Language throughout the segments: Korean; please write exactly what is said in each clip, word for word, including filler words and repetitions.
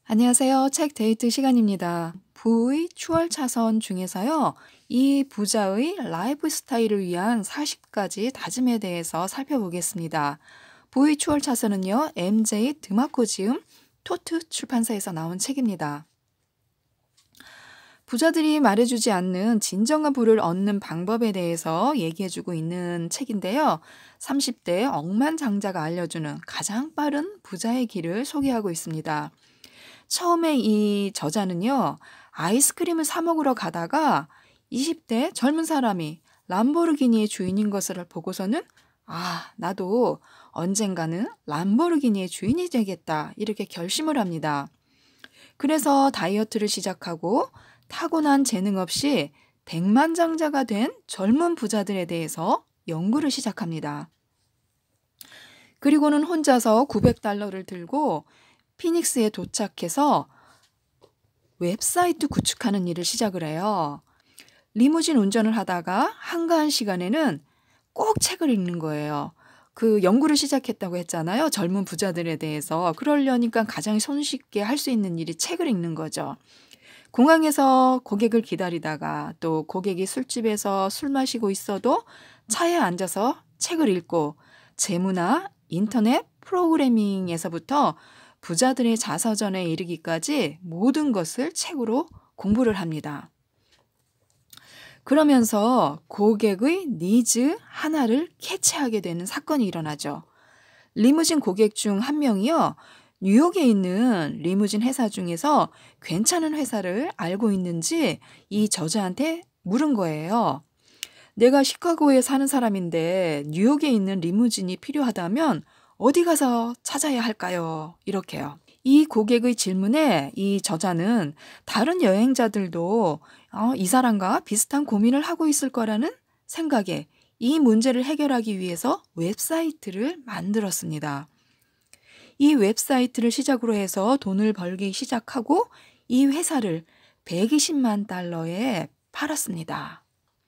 안녕하세요. 책 데이트 시간입니다. 부의 추월 차선 중에서요. 이 부자의 라이프 스타일을 위한 사십 가지 다짐에 대해서 살펴보겠습니다. 부의 추월 차선은요. 엠제이 드마코 지음 토트 출판사에서 나온 책입니다. 부자들이 말해주지 않는 진정한 부를 얻는 방법에 대해서 얘기해주고 있는 책인데요. 삼십 대 억만장자가 알려주는 가장 빠른 부자의 길을 소개하고 있습니다. 처음에 이 저자는요, 아이스크림을 사 먹으러 가다가 이십 대 젊은 사람이 람보르기니의 주인인 것을 보고서는 아, 나도 언젠가는 람보르기니의 주인이 되겠다. 이렇게 결심을 합니다. 그래서 다이어트를 시작하고 타고난 재능 없이 백만장자가 된 젊은 부자들에 대해서 연구를 시작합니다. 그리고는 혼자서 구백 달러를 들고 피닉스에 도착해서 웹사이트 구축하는 일을 시작을 해요. 리무진 운전을 하다가 한가한 시간에는 꼭 책을 읽는 거예요. 그 연구를 시작했다고 했잖아요. 젊은 부자들에 대해서. 그러려니까 가장 손쉽게 할 수 있는 일이 책을 읽는 거죠. 공항에서 고객을 기다리다가 또 고객이 술집에서 술 마시고 있어도 차에 앉아서 책을 읽고 재무나 인터넷 프로그래밍에서부터 부자들의 자서전에 이르기까지 모든 것을 책으로 공부를 합니다. 그러면서 고객의 니즈 하나를 캐치하게 되는 사건이 일어나죠. 리무진 고객 중 한 명이요. 뉴욕에 있는 리무진 회사 중에서 괜찮은 회사를 알고 있는지 이 저자한테 물은 거예요. 내가 시카고에 사는 사람인데 뉴욕에 있는 리무진이 필요하다면 어디 가서 찾아야 할까요? 이렇게요. 이 고객의 질문에 이 저자는 다른 여행자들도 어, 이 사람과 비슷한 고민을 하고 있을 거라는 생각에 이 문제를 해결하기 위해서 웹사이트를 만들었습니다. 이 웹사이트를 시작으로 해서 돈을 벌기 시작하고 이 회사를 백이십만 달러에 팔았습니다.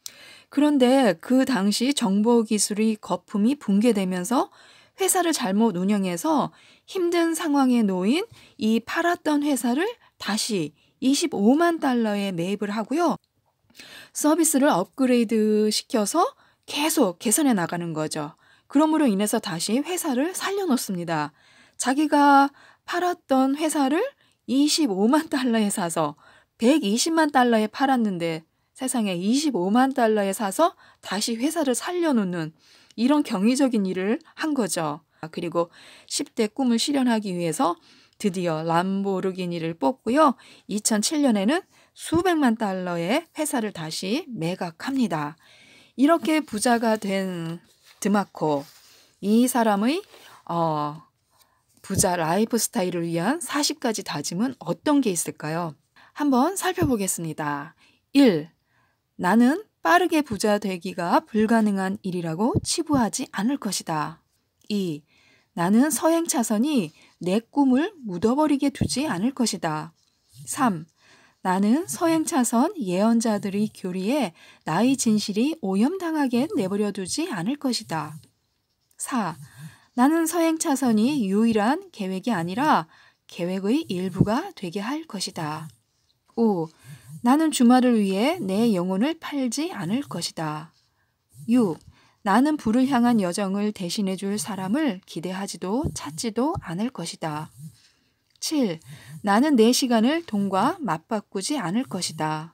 그런데 그 당시 정보기술의 거품이 붕괴되면서 회사를 잘못 운영해서 힘든 상황에 놓인 이 팔았던 회사를 다시 이십오만 달러에 매입을 하고요. 서비스를 업그레이드 시켜서 계속 개선해 나가는 거죠. 그러므로 인해서 다시 회사를 살려놓습니다. 자기가 팔았던 회사를 이십오만 달러에 사서 백이십만 달러에 팔았는데 세상에 이십오만 달러에 사서 다시 회사를 살려놓는 이런 경이적인 일을 한 거죠. 그리고 십 대 꿈을 실현하기 위해서 드디어 람보르기니를 뽑고요. 이천칠 년에는 수백만 달러의 회사를 다시 매각합니다. 이렇게 부자가 된 드마코, 이 사람의 어, 부자 라이프 스타일을 위한 사십 가지 다짐은 어떤 게 있을까요? 한번 살펴보겠습니다. 일. 나는 빠르게 부자 되기가 불가능한 일이라고 치부하지 않을 것이다. 이. 나는 서행 차선이 내 꿈을 묻어버리게 두지 않을 것이다. 삼. 나는 서행 차선 예언자들의 교리에 나의 진실이 오염당하게 내버려 두지 않을 것이다. 사. 나는 서행 차선이 유일한 계획이 아니라 계획의 일부가 되게 할 것이다. 오. 나는 주말을 위해 내 영혼을 팔지 않을 것이다. 육. 나는 부를 향한 여정을 대신해 줄 사람을 기대하지도 찾지도 않을 것이다. 칠. 나는 내 시간을 돈과 맞바꾸지 않을 것이다.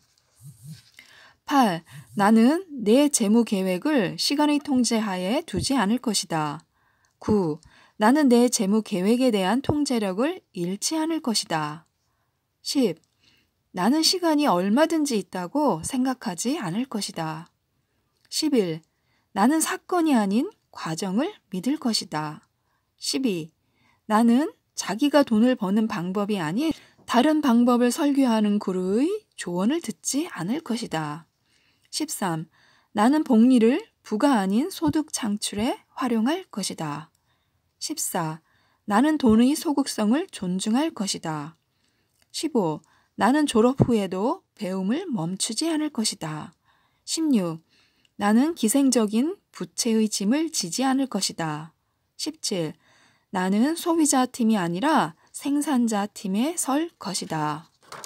팔. 나는 내 재무 계획을 시간의 통제하에 두지 않을 것이다. 구. 나는 내 재무 계획에 대한 통제력을 잃지 않을 것이다. 십. 나는 시간이 얼마든지 있다고 생각하지 않을 것이다. 십일. 나는 사건이 아닌 과정을 믿을 것이다. 십이. 나는 자기가 돈을 버는 방법이 아닌 다른 방법을 설교하는 구루의 조언을 듣지 않을 것이다. 십삼. 나는 복리를 부가 아닌 소득 창출에 활용할 것이다. 십사. 나는 돈의 소극성을 존중할 것이다. 십오. 나는 졸업 후에도 배움을 멈추지 않을 것이다. 십육. 나는 기생적인 부채의 짐을 지지 않을 것이다. 십칠. 나는 소비자 팀이 아니라 생산자 팀에 설 것이다.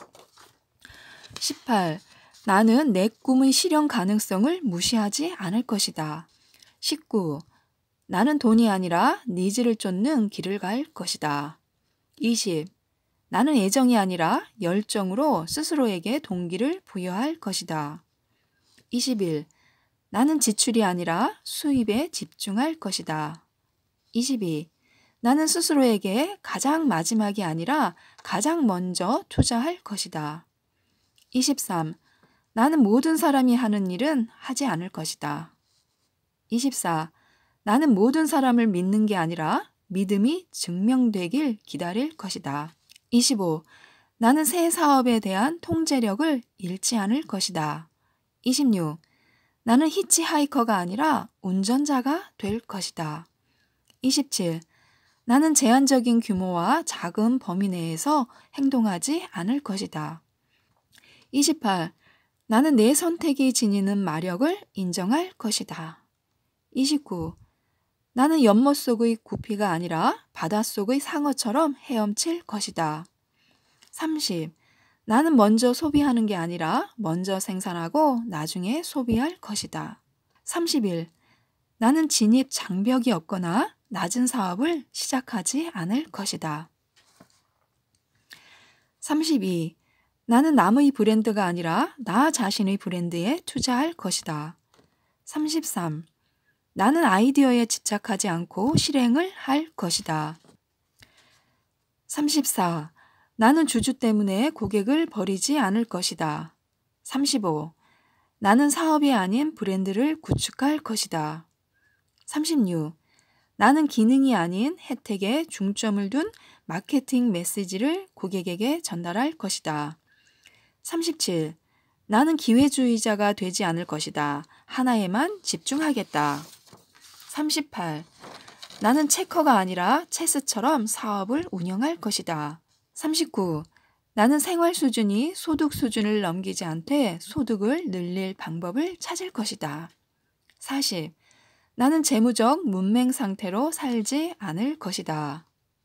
십팔. 나는 내 꿈의 실현 가능성을 무시하지 않을 것이다. 십구. 나는 돈이 아니라 니즈를 쫓는 길을 갈 것이다. 이십. 나는 애정이 아니라 열정으로 스스로에게 동기를 부여할 것이다. 이십일. 나는 지출이 아니라 수입에 집중할 것이다. 이십이. 나는 스스로에게 가장 마지막이 아니라 가장 먼저 투자할 것이다. 이십삼. 나는 모든 사람이 하는 일은 하지 않을 것이다. 이십사. 나는 모든 사람을 믿는 게 아니라 믿음이 증명되길 기다릴 것이다. 이십오. 나는 새 사업에 대한 통제력을 잃지 않을 것이다. 이십육. 나는 히치하이커가 아니라 운전자가 될 것이다. 이십칠. 나는 제한적인 규모와 작은 범위 내에서 행동하지 않을 것이다. 이십팔. 나는 내 선택이 지니는 마력을 인정할 것이다. 이십구. 나는 연못 속의 구피가 아니라 바닷속의 상어처럼 헤엄칠 것이다. 삼십. 나는 먼저 소비하는 게 아니라 먼저 생산하고 나중에 소비할 것이다. 삼십일. 나는 진입 장벽이 없거나 낮은 사업을 시작하지 않을 것이다. 삼십이. 나는 남의 브랜드가 아니라 나 자신의 브랜드에 투자할 것이다. 삼십삼. 나는 아이디어에 집착하지 않고 실행을 할 것이다. 삼십사. 나는 주주 때문에 고객을 버리지 않을 것이다. 삼십오. 나는 사업이 아닌 브랜드를 구축할 것이다. 삼십육. 나는 기능이 아닌 혜택에 중점을 둔 마케팅 메시지를 고객에게 전달할 것이다. 삼십칠. 나는 기회주의자가 되지 않을 것이다. 하나에만 집중하겠다. 삼십팔. 나는 체커가 아니라 체스처럼 사업을 운영할 것이다. 삼십구. 나는 생활 수준이 소득 수준을 넘기지 않되 소득을 늘릴 방법을 찾을 것이다. 사십. 나는 재무적 문맹 상태로 살지 않을 것이다.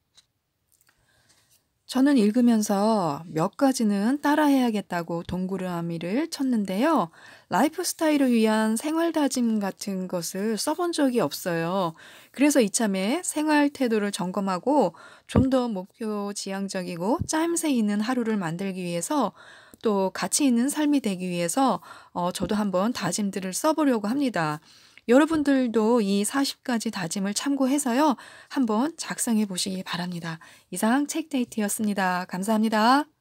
저는 읽으면서 몇 가지는 따라해야겠다고 동그라미를 쳤는데요. 라이프 스타일을 위한 생활 다짐 같은 것을 써본 적이 없어요. 그래서 이참에 생활 태도를 점검하고 좀 더 목표 지향적이고 짜임새 있는 하루를 만들기 위해서 또 가치 있는 삶이 되기 위해서 어, 저도 한번 다짐들을 써보려고 합니다. 여러분들도 이 사십 가지 다짐을 참고해서요. 한번 작성해 보시기 바랍니다. 이상 책데이트였습니다. 감사합니다.